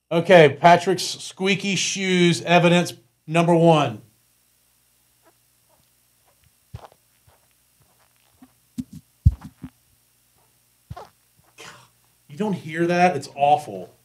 Okay, Patrick's squeaky shoes evidence number one. You don't hear that? It's awful.